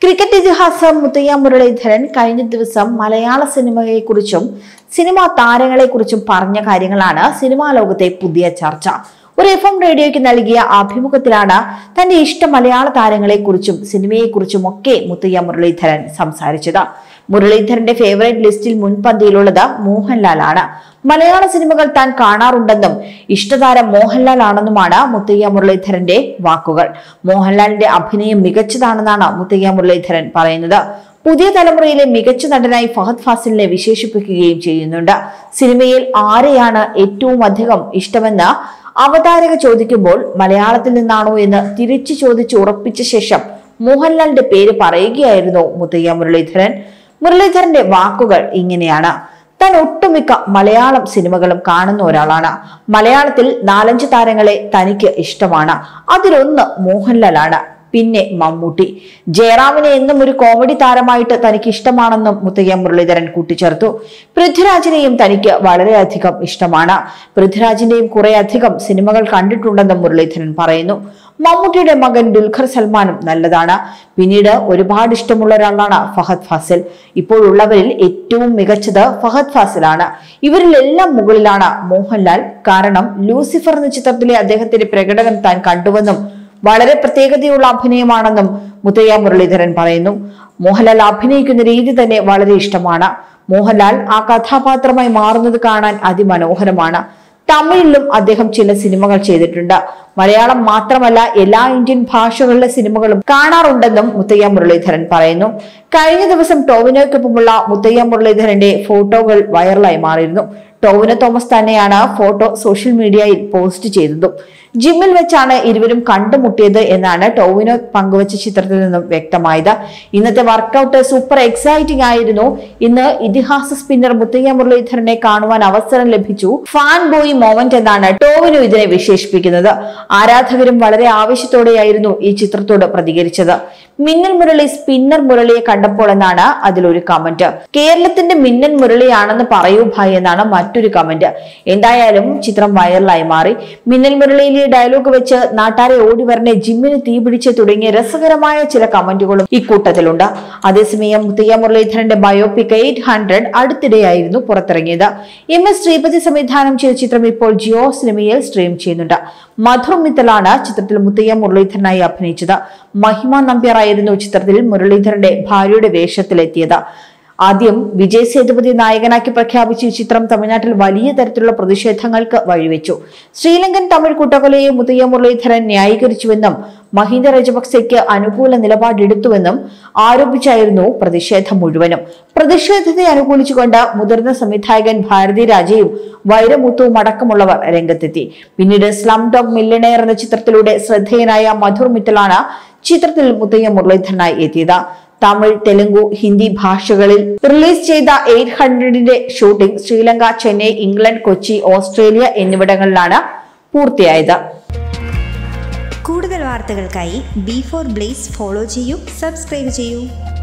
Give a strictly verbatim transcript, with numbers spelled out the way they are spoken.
Cricket ഇതിഹാസം മുത്തയ്യ മുരളീധരൻ കഴിഞ്ഞ ദിവസം മലയാള സിനിമയെക്കുറിച്ചും സിനിമാ താരങ്ങളെക്കുറിച്ചും പറഞ്ഞ കാര്യങ്ങളാണ് സിനിമാ ലോകത്തെ പുതിയ ചർച്ച. ഒരു എഫ് എം റേഡിയോയ്ക്ക് നൽകിയ അഭിമുഖത്തിലാണ് തന്റെ ഇഷ്ട മലയാള താരങ്ങളെക്കുറിച്ചും സിനിമയെക്കുറിച്ചും ഒക്കെ മുത്തയ്യ മുരളീധരൻ സംസാരിച്ചത്. മുരളീധരന്റെ ഫേവറേറ്റ് ലിസ്റ്റിൽ മുൻപന്തിയിലുള്ളത് മോഹൻലാൽ ആണ്. മലയാള സിനിമകൾ താൻ കാണാറുണ്ടെന്നും ഇഷ്ടതാരം മോഹൻലാൽ ആണെന്നുമാണ് മുത്തയ്യ മുരളീധരന്റെ വാക്കുകൾ. മോഹൻലാലിന്റെ അഭിനയം മികച്ചതാണെന്നാണ് മുത്തയ്യ മുരളീധരൻ പറയുന്നത്. പുതിയ തലമുറയിലെ മികച്ച നടനായി ഫഹദ് ഫാസിലിനെ വിശേഷിപ്പിക്കുകയും ചെയ്യുന്നുണ്ട്. സിനിമയിൽ ആരെയാണ് ഏറ്റവും അധികം ഇഷ്ടമെന്ന് അവതാരക ചോദിക്കുമ്പോൾ മലയാളത്തിൽ നിന്നാണോ എന്ന് തിരിച്ചു ചോദിച്ച് ഉറപ്പിച്ച ശേഷം മോഹൻലാലിന്റെ പേര് പറയുകയായിരുന്നു മുത്തയ്യ മുരളീധരൻ. മുരളീധരന്റെ വാക്കുകൾ ഇങ്ങനെയാണ്: താൻ ഒട്ടുമിക്ക മലയാളം സിനിമകളും കാണുന്ന ഒരാളാണ്. മലയാളത്തിൽ നാലഞ്ച് താരങ്ങളെ തനിക്ക് ഇഷ്ടമാണ്. അതിലൊന്ന് മോഹൻലാലാണ്, പിന്നെ മമ്മൂട്ടി. ജയറാമിനെ എന്നും ഒരു കോമഡി താരമായിട്ട് തനിക്ക് ഇഷ്ടമാണെന്നും മുത്തയ്യ മുരളീധരൻ കൂട്ടിച്ചേർത്തു. പൃഥ്വിരാജിനെയും തനിക്ക് വളരെയധികം ഇഷ്ടമാണ്. പൃഥ്വിരാജിന്റെയും കുറെ അധികം സിനിമകൾ കണ്ടിട്ടുണ്ടെന്നും മുരളീധരൻ പറയുന്നു. മമ്മൂട്ടിയുടെ മകൻ ദുൽഖർ സൽമാനും നല്ലതാണ്. പിന്നീട് ഒരുപാട് ഇഷ്ടമുള്ള ഒരാളാണ് ഫഹദ് ഫാസിൽ. ഇപ്പോഴുള്ളവരിൽ ഏറ്റവും മികച്ചത് ഫഹദ് ഫാസിലാണ്. ഇവരിലെല്ലാം മുകളിലാണ് മോഹൻലാൽ. കാരണം ലൂസിഫർ എന്ന ചിത്രത്തിലെ അദ്ദേഹത്തിന്റെ പ്രകടനം താൻ കണ്ടുവെന്നും വളരെ പ്രത്യേകതയുള്ള അഭിനയമാണെന്നും മുത്തയ്യ മുരളീധരൻ പറയുന്നു. മോഹൻലാൽ അഭിനയിക്കുന്ന രീതി തന്നെ വളരെ ഇഷ്ടമാണ്. മോഹൻലാൽ ആ കഥാപാത്രമായി മാറുന്നത് കാണാൻ അതിമനോഹരമാണ്. തമിഴിലും അദ്ദേഹം ചില സിനിമകൾ ചെയ്തിട്ടുണ്ട്. മലയാളം മാത്രമല്ല, എല്ലാ ഇന്ത്യൻ ഭാഷകളിലെ സിനിമകളും കാണാറുണ്ടെന്നും മുത്തയ്യ മുരളീധരൻ പറയുന്നു. കഴിഞ്ഞ ദിവസം ടോവിനോയ്ക്കൊപ്പമുള്ള മുത്തയ്യ മുരളീധരന്റെ ഫോട്ടോകൾ വൈറലായി മാറിയിരുന്നു. ടോവിനോ തോമസ് തന്നെയാണ് ഫോട്ടോ സോഷ്യൽ മീഡിയയിൽ പോസ്റ്റ് ചെയ്തതും. ജിമ്മിൽ വെച്ചാണ് ഇരുവരും കണ്ടുമുട്ടിയത് എന്നാണ് ടോവിനോ പങ്കുവച്ച ചിത്രത്തിൽ നിന്നും വ്യക്തമായത്. ഇന്നത്തെ വർക്കൗട്ട് സൂപ്പർ എക്സൈറ്റിംഗ് ആയിരുന്നു. ഇന്ന് ഇതിഹാസ സ്പിന്നർ മുത്തയ്യ മുരളീധരനെ കാണുവാൻ അവസരം ലഭിച്ചു. ഫാൻ ബോയ് മൊമെന്റ് എന്നാണ് ടോവിനോ ഇതിനെ വിശേഷിപ്പിക്കുന്നത്. ആരാധകരും വളരെ ആവേശത്തോടെയായിരുന്നു ഈ ചിത്രത്തോട് പ്രതികരിച്ചത്. മിന്നൽ മുരളി സ്പിന്നർ മുരളിയെ കണ്ടപ്പോൾ എന്നാണ് അതിലൊരു കമന്റ്. കേരളത്തിന്റെ മിന്നൽ മുരളിയാണെന്ന് പറയൂ ഭായ് എന്നാണ് മറ്റൊരു കമന്റ്. എന്തായാലും ചിത്രം വൈറലായി മാറി. മിന്നൽ മുരളിയിലെ ഡയലോഗ് വെച്ച് നാട്ടാരെ ഓടി വരണേ, ജിമ്മിന് തീ പിടിച്ച് തുടങ്ങിയ രസകരമായ ചില കമന്റുകളും ഇക്കൂട്ടത്തിലുണ്ട്. അതേസമയം മുത്തയ്യ മുരളീധരന്റെ ബയോപിക് എയ്റ്റ് ഹൺഡ്രഡ് അടുത്തിടെയായിരുന്നു പുറത്തിറങ്ങിയത്. എം എസ് ശ്രീപതി സംവിധാനം ചെയ്ത ചിത്രം ഇപ്പോൾ ജിയോ സിനിമയിൽ സ്ട്രീം ചെയ്യുന്നുണ്ട്. മധുർ മിത്തലാണ് ചിത്രത്തിൽ മുത്തയ്യ മുരളീധരനായി അഭിനയിച്ചത്. മഹിമ നമ്പ്യാറായിരുന്നു ചിത്രത്തിൽ മുരളീധരന്റെ ഭാര്യയുടെ വേഷത്തിലെത്തിയത്. ആദ്യം വിജയ് സേതുപതി നായകനാക്കി പ്രഖ്യാപിച്ച ഈ ചിത്രം തമിഴ്നാട്ടിൽ വലിയ തരത്തിലുള്ള പ്രതിഷേധങ്ങൾക്ക് വഴിവെച്ചു. ശ്രീലങ്കൻ തമിഴ് കൂട്ടക്കൊലയെ മുത്തയ്യ മുരളീധരൻ ന്യായീകരിച്ചുവെന്നും മഹിന്ദ രാജപക്സെയ്ക്ക് അനുകൂല നിലപാടെടുത്തുവെന്നും ആരോപിച്ചായിരുന്നു പ്രതിഷേധം മുഴുവനും. പ്രതിഷേധത്തെ അനുകൂലിച്ചുകൊണ്ട് മുതിർന്ന സംവിധായകൻ ഭാരതി രാജയും വൈരമുത്തുവും അടക്കമുള്ളവർ രംഗത്തെത്തി. പിന്നീട് സ്ലം ഡോഗ് മില്യണയർ എന്ന ചിത്രത്തിലൂടെ ശ്രദ്ധേയനായ മധുർ മിത്തലാണ് ചിത്രത്തിൽ മുത്തയ്യ മുരളീധരനായി എത്തിയത്. തമിഴ്, തെലുങ്കു, ഹിന്ദി ഭാഷകളിൽ റിലീസ് ചെയ്ത എയ്റ്റ് ഹൺഡ്രഡിന്റെ shooting Sri Lanka, Chennai, England, Kochi, Australia എന്നിവിടങ്ങളിലാണ് പൂർത്തിയായത്. കൂടുതൽ വാർത്തകൾക്കായി ബി ഫോർ ബ്ലേസ് ഫോളോ ചെയ്യൂ, സബ്സ്ക്രൈബ് ചെയ്യൂ.